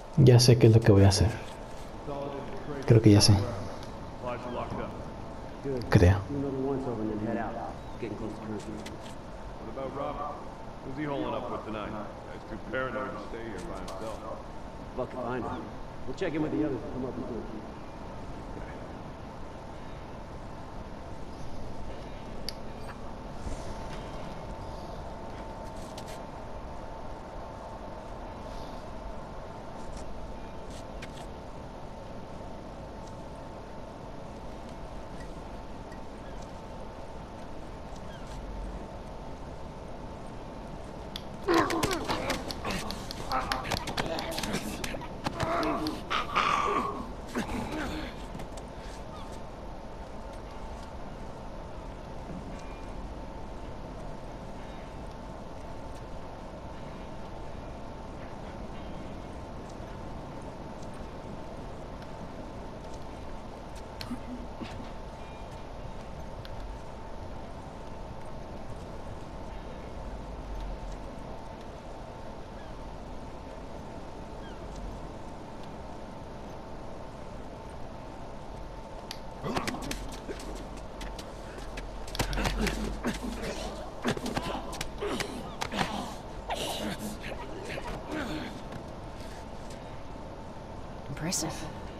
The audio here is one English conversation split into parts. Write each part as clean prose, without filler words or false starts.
Ya sé qué es lo que voy a hacer. Creo que ya sé. Creo. What about Robert? Who's he holding up with tonight? Guy's too paranoid to stay here by himself. Fuck if I know. We'll check in with the others and come up with you. Impressive.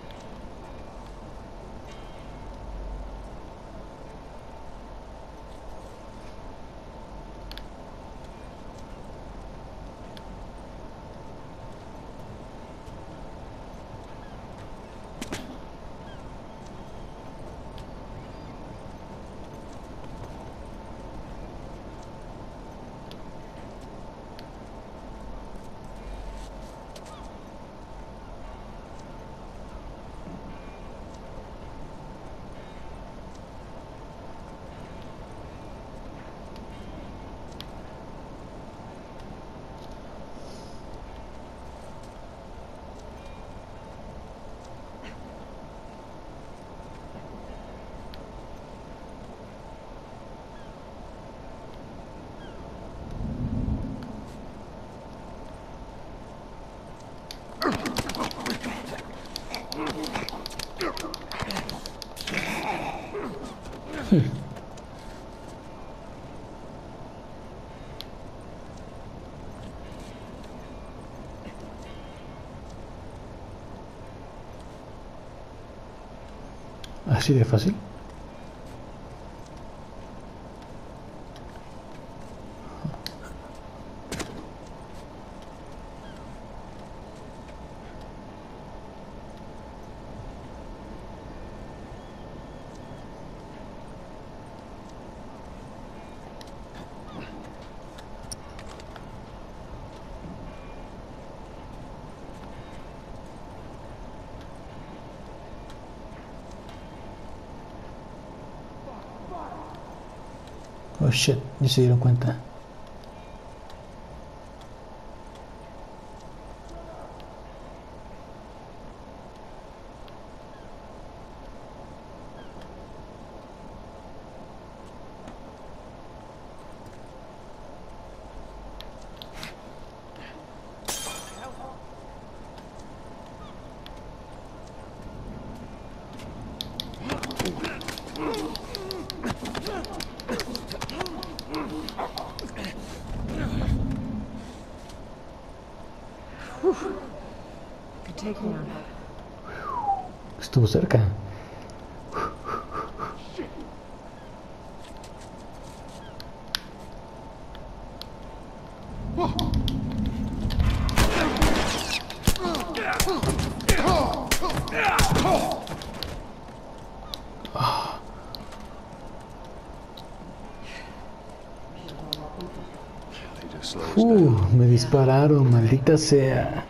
Así de fácil. Oh shit, ya se dieron cuenta. Good takedown. Estuvo cerca. Me dispararon, maldita sea.